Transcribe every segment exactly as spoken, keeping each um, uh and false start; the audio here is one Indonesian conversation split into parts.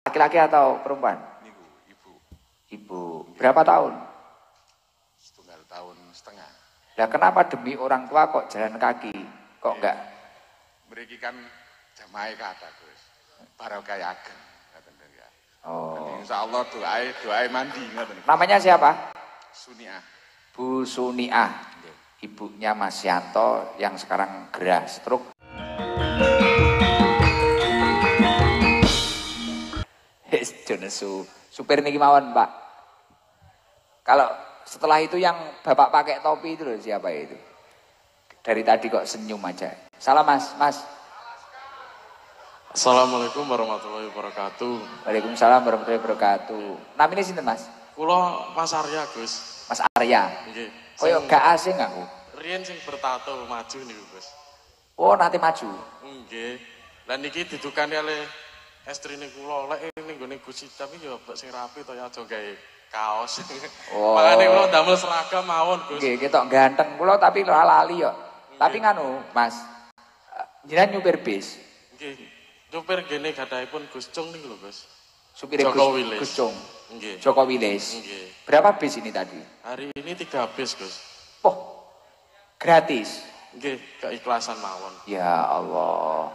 Laki-laki atau perempuan? Niku ibu. Ibu. Berapa tahun? Setunggal tahun setengah. Lah kenapa demi orang tua kok jalan kaki? Kok enggak? Mriki kan jamaah kata Gus. Barokah ageng ngoten ya. Oh. Insyaallah doae doae mandi ngoten. Namanya siapa? Suniah. Bu Suniah. Ibunya Mas Yanto yang sekarang gerah stroke. Jonesu, supir niki mawon, Pak. Kalau setelah itu yang Bapak pakai topi itu loh, siapa itu? Dari tadi kok senyum aja. Salam Mas, Mas. Assalamualaikum warahmatullahi wabarakatuh. Waalaikumsalam warahmatullahi wabarakatuh. Namanya sinten Mas? Kula Mas Arya, Gus. Mas Arya. Nggih. Koyo gak asing aku. Riyen sing bertato maju niku, Gus. Oh, nanti maju. Nggih. Lah niki didukani oleh estrine kula lek ning gone Gus tapi ya mbok sing rapi to ya aja gawe kaos. Oh. Makane kula damel seragam mawon, Gus. Nggih, ketok ganteng kula tapi ora lali kok. Tapi nganu, Mas. Jenengan nyupir bis. Nggih. Nyupir gene gadahipun Gus Cung niku lho, Gus. Supir Joko Gus, Wilis. Gus Cung. Nggih. Joko Wilis. Nggih. Berapa bis ini tadi? Hari ini tiga bis, Gus. Oh, gratis. Nggih, keikhlasan mawon. Ya Allah.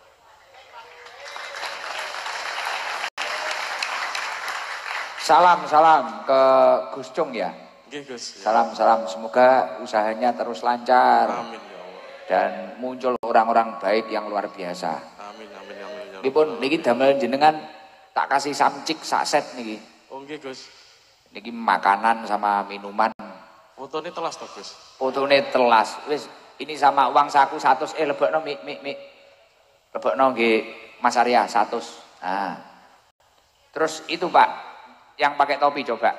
Salam, salam ke Gus Cung ya. Nggih, Gus. Ya. Salam, salam. Semoga usahanya terus lancar. Amin ya Allah. Dan muncul orang-orang baik yang luar biasa. Amin, amin, amin. Ya Ini pun, niki damel jenengan tak kasih samcik saset niki. Oh nggih, Gus. Niki makanan sama minuman. Fotone telas to, Gus. Fotone telas. Wis, ini sama uang saku seratus. Eh lebokno mik mik mik. Lebokno nggih Mas Arya seratus. Nah. Terus itu Pak, yang pakai topi coba.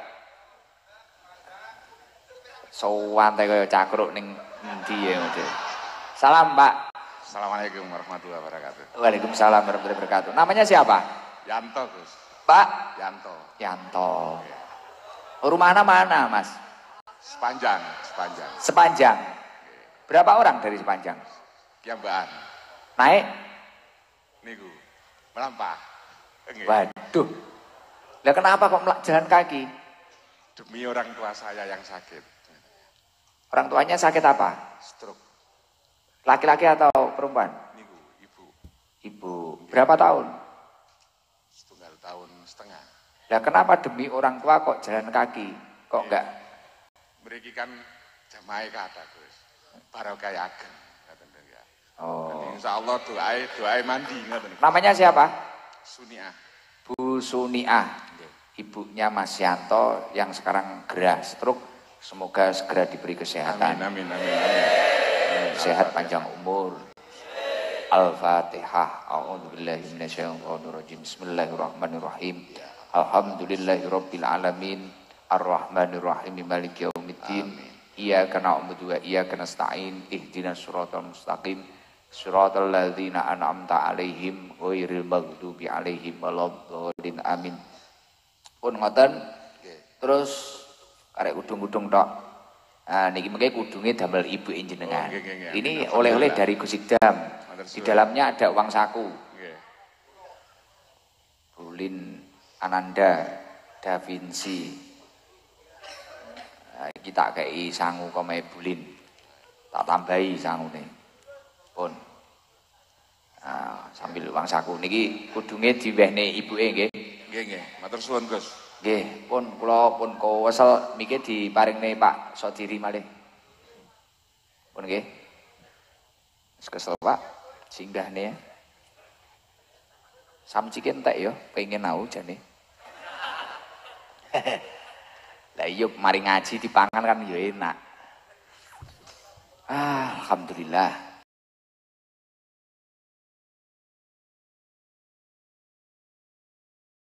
Sowan teh kaya cakruk ning endi ya Mas. Salam, Pak. Assalamualaikum warahmatullahi wabarakatuh. Waalaikumsalam warahmatullahi wabarakatuh. Namanya siapa? Yanto, Gus. Pak Yanto. Yanto. Rumahnya mana, Mas? Sepanjang, sepanjang. Sepanjang. Berapa orang dari Sepanjang? Kiambaan. Naik? Niku. Melampah. Nggih. Waduh. Lah kenapa kok melak jalan kaki? Demi orang tua saya yang sakit. Orang tuanya sakit apa? Stroke. Laki-laki atau perempuan? Niku ibu. Ibu. Berapa tahun? Setunggal tahun setengah. Lah kenapa demi orang tua kok jalan kaki? Kok enggak? Mriki kan jamaah kata Gus. Barokah ageng ngoten ya. Oh. Insyaallah doae doae mandi ngoten. Namanya siapa? Suniah. Bu Suniah. Ibunya Mas Yanto yang sekarang gerah stroke. Semoga segera diberi kesehatan. Amin amin amin. amin. Sehat panjang umur. Al-Fatihah. A'udzubillahi minasyaitonirrajim. Bismillahirrahmanirrahim. Alhamdulillahirabbil alamin. Ar-Rahmanirrahim. Maliki yaumiddin. Iyyaka na'budu wa iyyaka nasta'in. Ihdinas siratal mustaqim. Siratal ladzina an'amta 'alaihim ghairil maghdubi 'alaihim waladdallin. Amin. Pun ngoten. Terus karek udung-udung tok. Nah, niki mengke kudunge damel ibu jenengan. Oh, nggih, nggih, nggih. Ini oleh-oleh dari Gus Idam. Di dalamnya ada uang saku. Nggih. Bulin Ananda Da Vinci. Nah, kita kei sangu kome Bulin. Tak tambahi sangune. Pun. Nah, sambil uang saku niki kudunge diwehne ibuke nggih. Nggih nggih. Matur suwun Gus. Nggih, pun kula pun kewesel mikir diparingne Pak Sodiri malih. Pun nggih. Wis kesel Pak, singgahne ya. Samcike entek ya, pengen au jane. Lah iya mari ngaji dipangan kan ya enak. Ah, alhamdulillah.